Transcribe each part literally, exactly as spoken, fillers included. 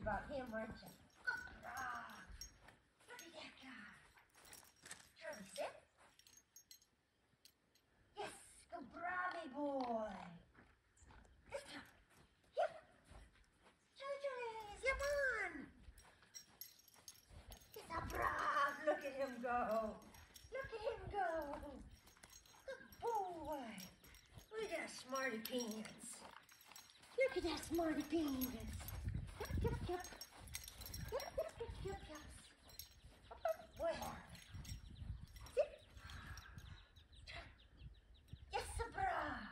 about him, aren't you? Good dog. Look at that guy. Charlie, sit. Yes, good brave boy. This time. Yep. Charlie, Charlie, come on. He's a brave. Look at him go. Look at him go. Good boy. Look at that smarty pants. Look at that smarty pants. Yep, yep, yep. Yep, yep, yep, yep, yep. Well. Sit. Yes, a brave.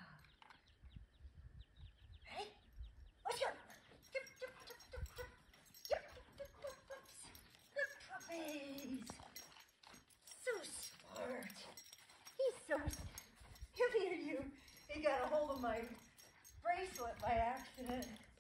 Ready? Let's go. Yep, yep, yep, yep, yep. Yep, yep, yep, yep, yep. Good puppies. So smart. He's so smart. Come here, you. He got a hold of my bracelet by accident.